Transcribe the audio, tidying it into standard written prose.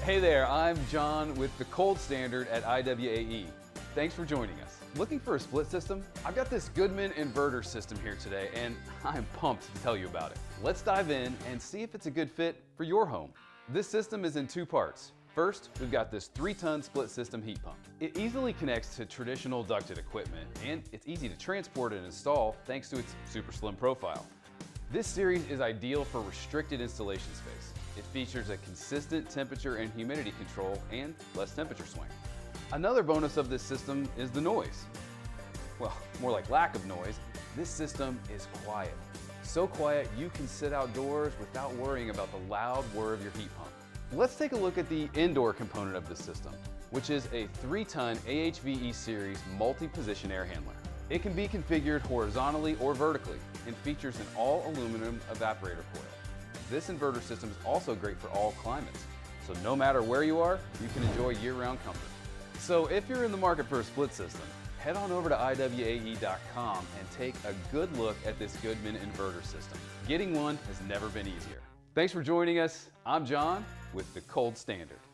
Hey there, I'm John with the Cold Standard at IWAE. Thanks for joining us. Looking for a split system? I've got this Goodman Inverter system here today, and I'm pumped to tell you about it. Let's dive in and see if it's a good fit for your home. This system is in two parts. First, we've got this 3-ton split system heat pump. It easily connects to traditional ducted equipment, and it's easy to transport and install thanks to its super slim profile. This series is ideal for restricted installation space. It features a consistent temperature and humidity control and less temperature swing. Another bonus of this system is the noise. Well, more like lack of noise. This system is quiet. So quiet you can sit outdoors without worrying about the loud whir of your heat pump. Let's take a look at the indoor component of this system, which is a 3-ton AHVE series multi-position air handler. It can be configured horizontally or vertically and features an all-aluminum evaporator coil. This inverter system is also great for all climates, so no matter where you are, you can enjoy year-round comfort. So if you're in the market for a split system, head on over to IWAE.com and take a good look at this Goodman inverter system. Getting one has never been easier. Thanks for joining us. I'm John with the Cold Standard.